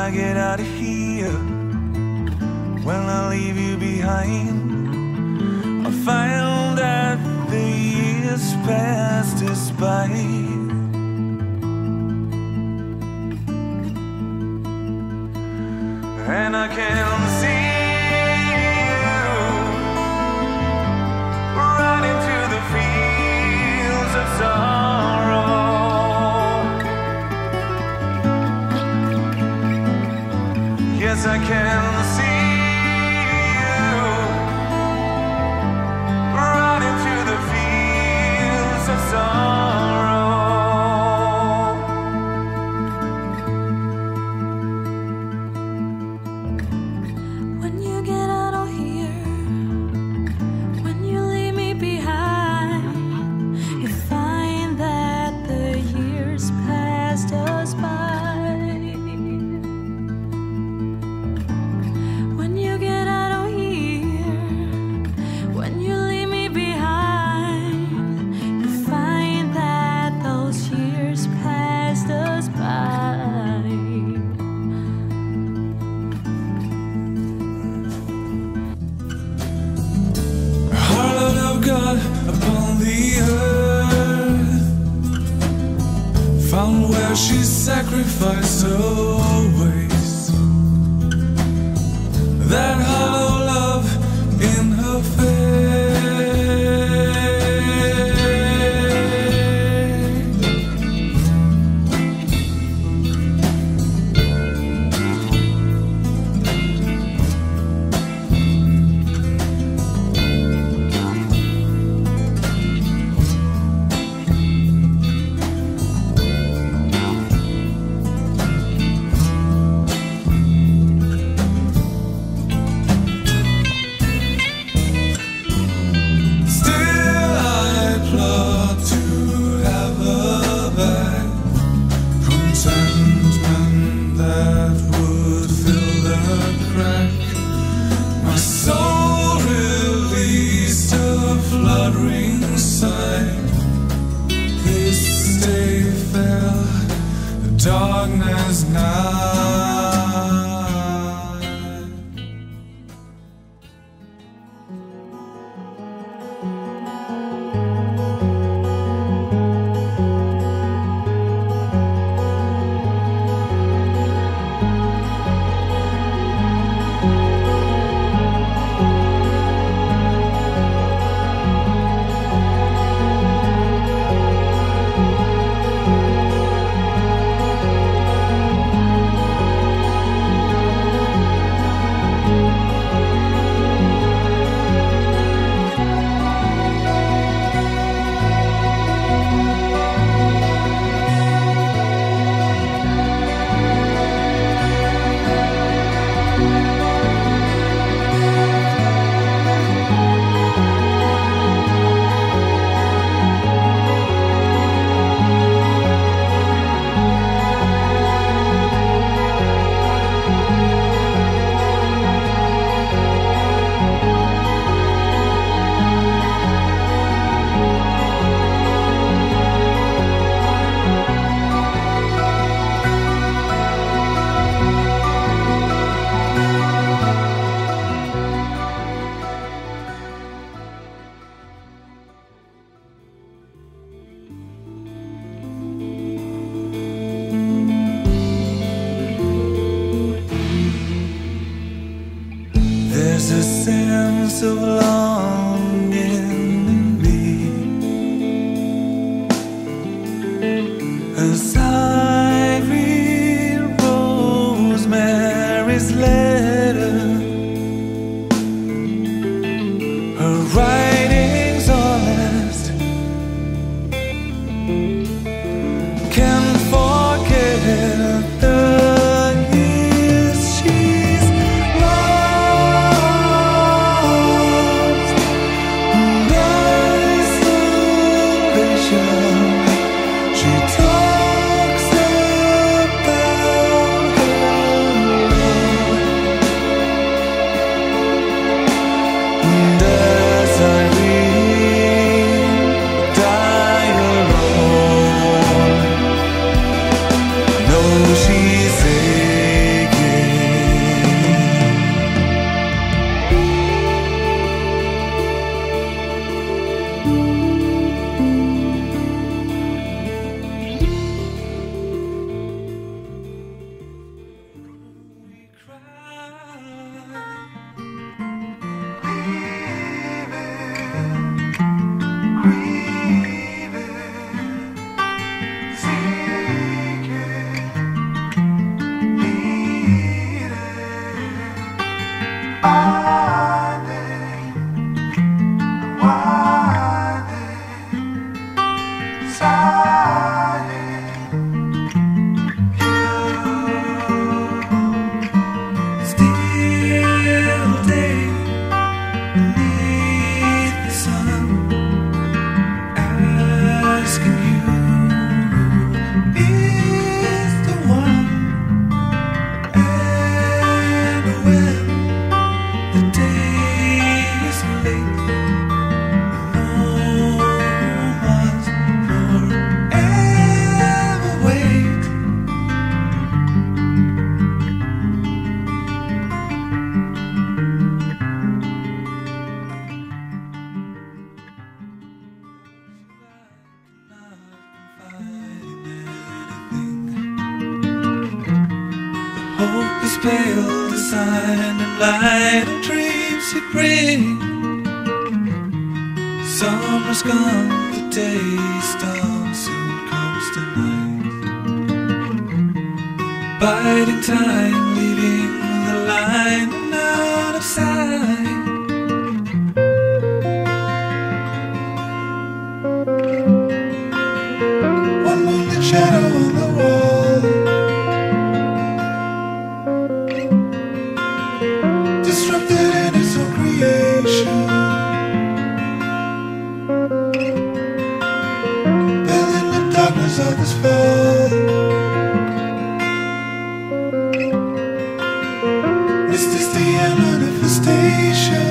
I get out of here, when I leave you behind, I find that the years passed us by. And I can see you right into the fields of sorrow. Yes, I can see you right into the fields of sorrow. When you get out of here, when you leave me behind, you find that the years passed us by. When you get out of here, when you leave me behind, you find that those years passed us by. Harlot of God upon the earth, found where she sacrificed always. That hollow love in her face. Darkness night. There's a sense of longing in me as I read Rosemary's letter. Her writing's honest, can't forget the years she's lost. In isolation, she told Hope is pale, the silent light and dreams you bring. Summer's gone, the day's done, soon comes the night. Biding time, leaving the line and out of sight. One moonlit shadow on the wall, disrupted in its own creation, building the darkness of this fall. Is this the end manifestation?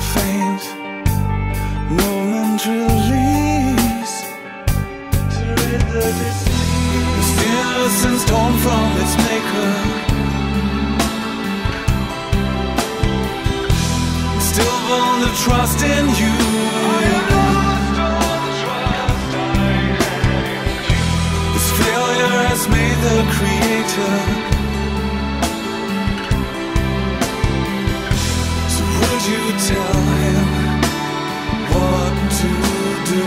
faint momentary release to rid the disease. This innocence torn from its maker, still born to trust in you. This failure has made the creator. So would you tell him what to do?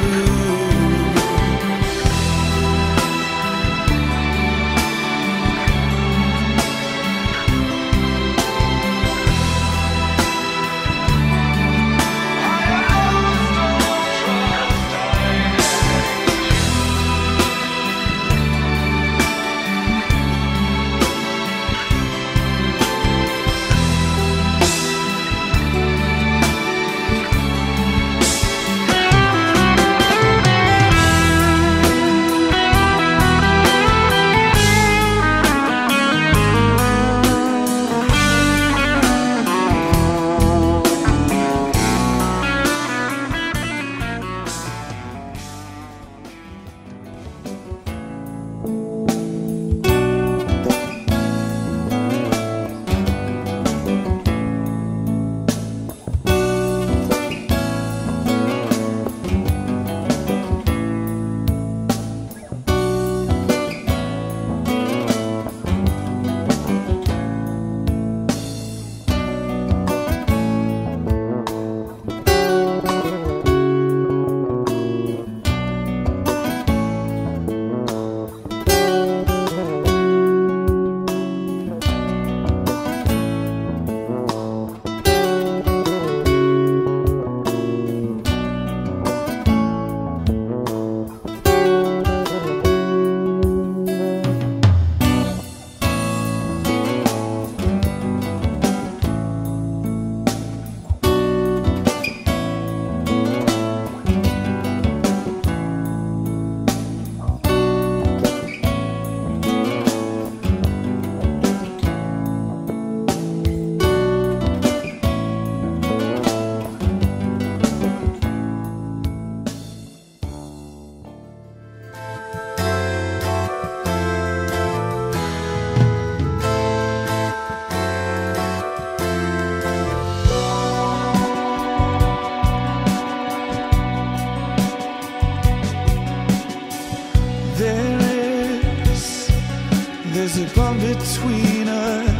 There's a bond between us,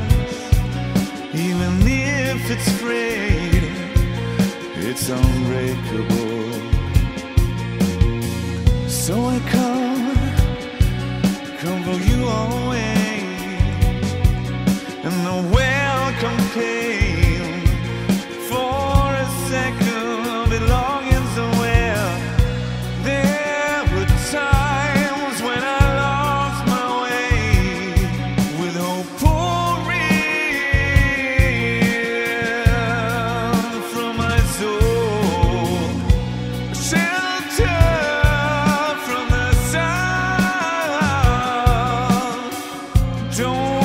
even if it's frayed, it's unbreakable. So I come for you always, and the welcome came for a second of belonging somewhere. There were times when I lost my way, with hope pouring from my soul, shelter from the sun. Don't